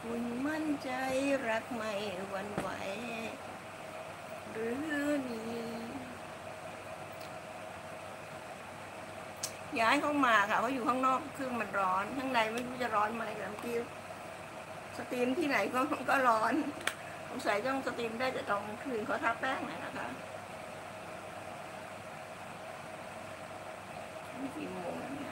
คุณมั่นใจรักไม่หวั่นไหวหรือมีย้ายเข้ามาค่ะเขาอยู่ข้างนอกเครื่องมันร้อนข้างในไม่รู้จะร้อนไหมเมื่อกี้สตรีมที่ไหนก็ร้อนสงสัยต้องสตรีมได้แต่ตอนกลางคืนเขาทาแป้งหน่อยนะคะนี่กี่โมงแล้วเนี่ย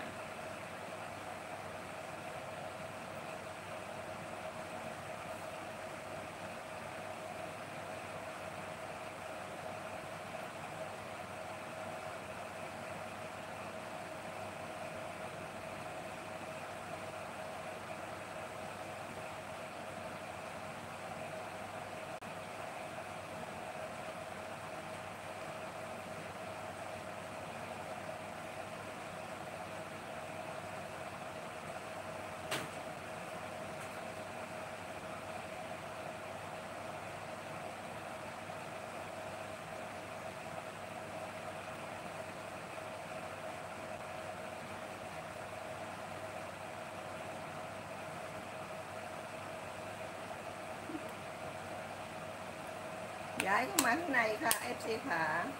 ย้ายเข้ามาข้างในค่ะFCขา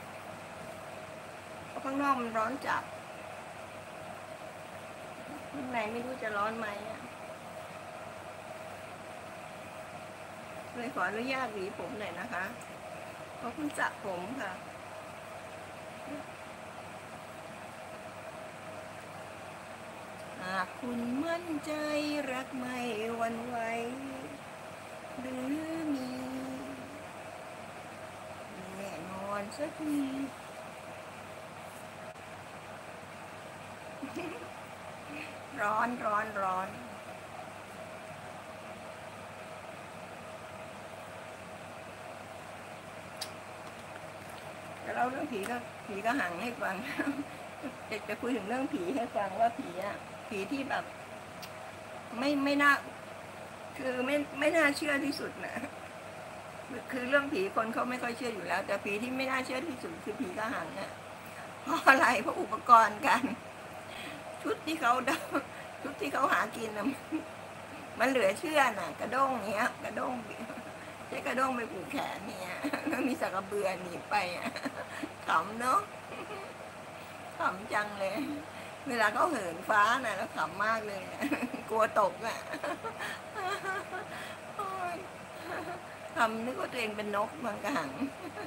เพราะข้างนอกมันร้อนจัดข้างในไม่รู้จะร้อนไหมเลยขออนุญาตหวีผมหน่อยนะคะเพราะเพิ่งสระผมค่ะหากคุณมั่นใจรักไม่หวั่นไหวหรือมีแน่นอนสักทีร้อนแต่เราเรื่องผีก็หังให้ฟังจะคุยถึงเรื่องผีให้ฟังว่าผีที่แบบไม่น่าคือไม่น่าเชื่อที่สุดนะคือเรื่องผีคนเขาไม่ค่อยเชื่ออยู่แล้วแต่ผีที่ไม่น่าเชื่อที่สุดคือผีกระหังเนี่ยเพราะอะไรเพราะอุปกรณ์กันชุดที่เขาชุดที่เขาหากินนะมันเหลือเชื่อน่ะกระด้งเนี้ยกระด้งใช้กระด้งไปผูกแขนเนี่ยแล้วมีสักกระเบือหนีไปขำเนาะขำจังเลยเวลาเขาเหินฟ้าน่ะแล้วขำมากเลยกลัวตกทำนึกว่าตัวเองเป็นนกมันกระหัง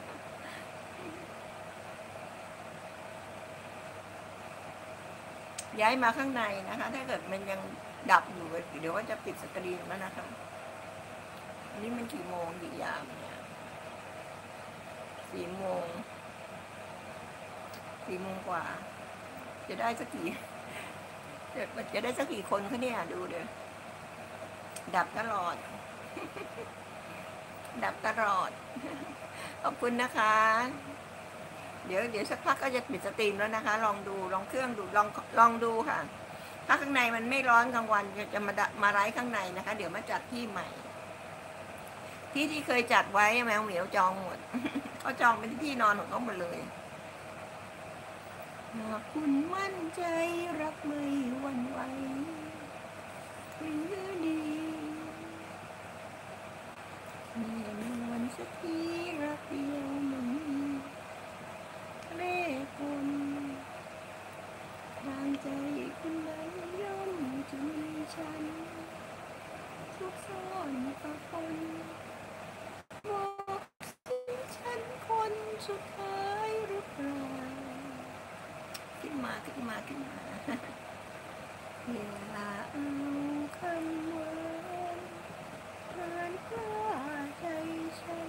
ย้ายมาข้างในนะคะถ้าเกิดมันยังดับอยู่เดี๋ยวก็จะปิดสกรีนแล้วนะคะอันนี้มันกี่โมงกี่ยามเนี่ย4 โมงกว่าจะได้สักกี่จะได้สักกี่คนคะเนี่ยดูเดี๋ยวดับตลอดขอบคุณนะคะเดี๋ยวสักพักก็จะปิดสตรีมแล้วนะคะลองดูลองเครื่องดูลองดูค่ะถ้าข้างในมันไม่ร้อนกลางวันจะมาไลฟ์ข้างในนะคะเดี๋ยวมาจัดที่ใหม่ที่เคยจัดไว้แมวเหมียวจองหมดเขาจองเป็นที่นอนของเขาหมดเลยหากคุณมั่นใจรักไม่หวั่นไหวหรือดีแน่นอนสักทีรักเดียวไม่มีเล่คนทางใจคุณนั้นย่อมจะมีฉันทุกซ่อนกับคนบอกสิฉันคนสุดท้ายหรือเปล่าขึ้นมาเวลาเอาคำหวานผ่านกล้าใจฉัน